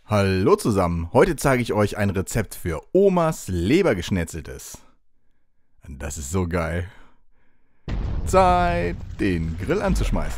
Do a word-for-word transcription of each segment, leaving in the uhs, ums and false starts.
Hallo zusammen, heute zeige ich euch ein Rezept für Omas Lebergeschnetzeltes. Das ist so geil. Zeit, den Grill anzuschmeißen.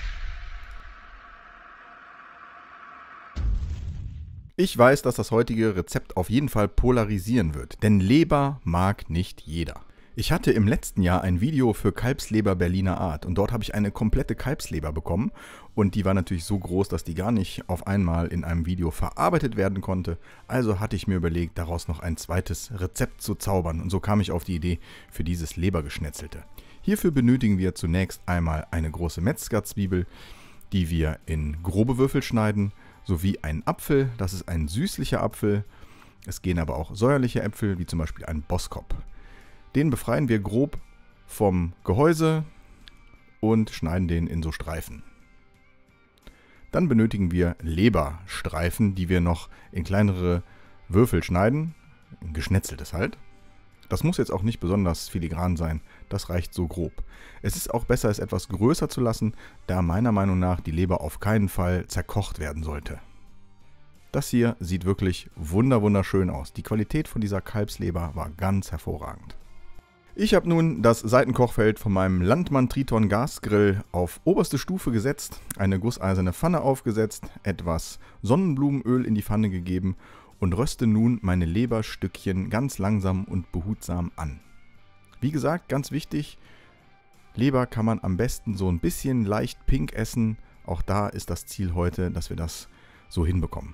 Ich weiß, dass das heutige Rezept auf jeden Fall polarisieren wird, denn Leber mag nicht jeder. Ich hatte im letzten Jahr ein Video für Kalbsleber Berliner Art und dort habe ich eine komplette Kalbsleber bekommen und die war natürlich so groß, dass die gar nicht auf einmal in einem Video verarbeitet werden konnte. Also hatte ich mir überlegt, daraus noch ein zweites Rezept zu zaubern und so kam ich auf die Idee für dieses Lebergeschnetzelte. Hierfür benötigen wir zunächst einmal eine große Metzgerzwiebel, die wir in grobe Würfel schneiden, sowie einen Apfel, das ist ein süßlicher Apfel. Es gehen aber auch säuerliche Äpfel, wie zum Beispiel ein Boskop. Den befreien wir grob vom Gehäuse und schneiden den in so Streifen. Dann benötigen wir Leberstreifen, die wir noch in kleinere Würfel schneiden, geschnetzeltes halt. Das muss jetzt auch nicht besonders filigran sein, das reicht so grob. Es ist auch besser, es etwas größer zu lassen, da meiner Meinung nach die Leber auf keinen Fall zerkocht werden sollte. Das hier sieht wirklich wunder wunderschön aus. Die Qualität von dieser Kalbsleber war ganz hervorragend. Ich habe nun das Seitenkochfeld von meinem Landmann Triton Gasgrill auf oberste Stufe gesetzt, eine gusseiserne Pfanne aufgesetzt, etwas Sonnenblumenöl in die Pfanne gegeben und röste nun meine Leberstückchen ganz langsam und behutsam an. Wie gesagt, ganz wichtig, Leber kann man am besten so ein bisschen leicht pink essen. Auch da ist das Ziel heute, dass wir das so hinbekommen.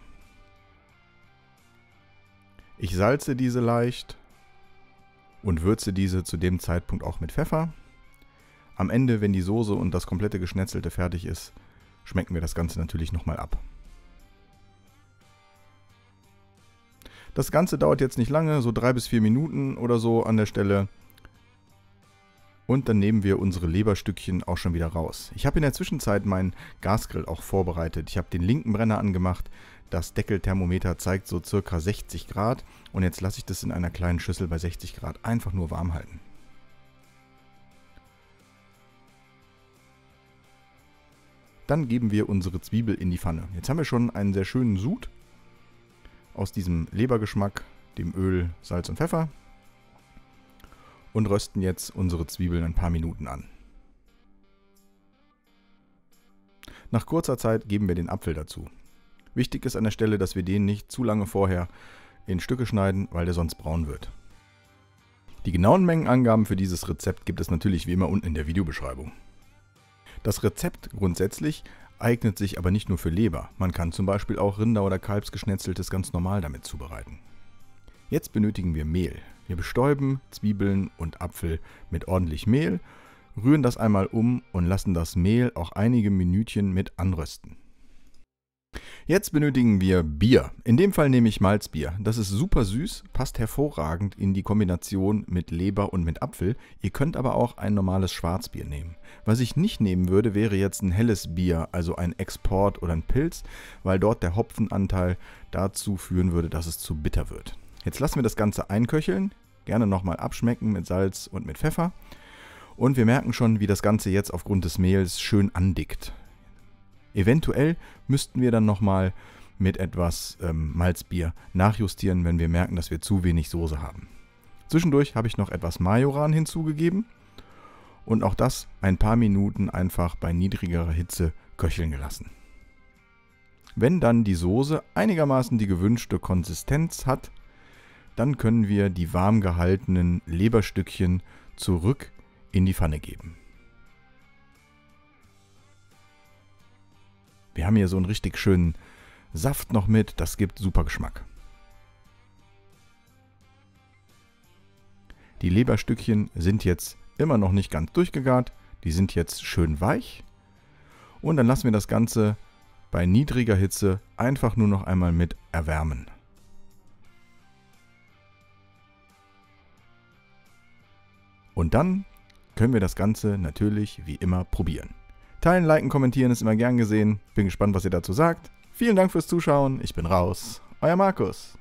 Ich salze diese leicht und würze diese zu dem Zeitpunkt auch mit Pfeffer. Am Ende, wenn die Soße und das komplette Geschnetzelte fertig ist, schmecken wir das Ganze natürlich nochmal ab. Das Ganze dauert jetzt nicht lange, so drei bis vier Minuten oder so an der Stelle. Und dann nehmen wir unsere Leberstückchen auch schon wieder raus. Ich habe in der Zwischenzeit meinen Gasgrill auch vorbereitet. Ich habe den linken Brenner angemacht. Das Deckelthermometer zeigt so circa sechzig Grad. Und jetzt lasse ich das in einer kleinen Schüssel bei sechzig Grad einfach nur warm halten. Dann geben wir unsere Zwiebel in die Pfanne. Jetzt haben wir schon einen sehr schönen Sud aus diesem Lebergeschmack, dem Öl, Salz und Pfeffer. Und rösten jetzt unsere Zwiebeln ein paar Minuten an. Nach kurzer Zeit geben wir den Apfel dazu. Wichtig ist an der Stelle, dass wir den nicht zu lange vorher in Stücke schneiden, weil der sonst braun wird. Die genauen Mengenangaben für dieses Rezept gibt es natürlich wie immer unten in der Videobeschreibung. Das Rezept grundsätzlich eignet sich aber nicht nur für Leber. Man kann zum Beispiel auch Rinder- oder Kalbsgeschnetzeltes ganz normal damit zubereiten. Jetzt benötigen wir Mehl. Wir bestäuben Zwiebeln und Apfel mit ordentlich Mehl, rühren das einmal um und lassen das Mehl auch einige Minütchen mit anrösten. Jetzt benötigen wir Bier. In dem Fall nehme ich Malzbier. Das ist super süß, passt hervorragend in die Kombination mit Leber und mit Apfel. Ihr könnt aber auch ein normales Schwarzbier nehmen. Was ich nicht nehmen würde, wäre jetzt ein helles Bier, also ein Export oder ein Pilz, weil dort der Hopfenanteil dazu führen würde, dass es zu bitter wird. Jetzt lassen wir das Ganze einköcheln, gerne nochmal abschmecken mit Salz und mit Pfeffer. Und wir merken schon, wie das Ganze jetzt aufgrund des Mehls schön andickt. Eventuell müssten wir dann nochmal mit etwas ähm, Malzbier nachjustieren, wenn wir merken, dass wir zu wenig Soße haben. Zwischendurch habe ich noch etwas Majoran hinzugegeben und auch das ein paar Minuten einfach bei niedrigerer Hitze köcheln gelassen. Wenn dann die Soße einigermaßen die gewünschte Konsistenz hat, dann können wir die warm gehaltenen Leberstückchen zurück in die Pfanne geben. Wir haben hier so einen richtig schönen Saft noch mit, das gibt super Geschmack. Die Leberstückchen sind jetzt immer noch nicht ganz durchgegart, die sind jetzt schön weich. Und dann lassen wir das Ganze bei niedriger Hitze einfach nur noch einmal mit erwärmen. Und dann können wir das Ganze natürlich wie immer probieren. Teilen, liken, kommentieren ist immer gern gesehen. Bin gespannt, was ihr dazu sagt. Vielen Dank fürs Zuschauen. Ich bin raus. Euer Markus.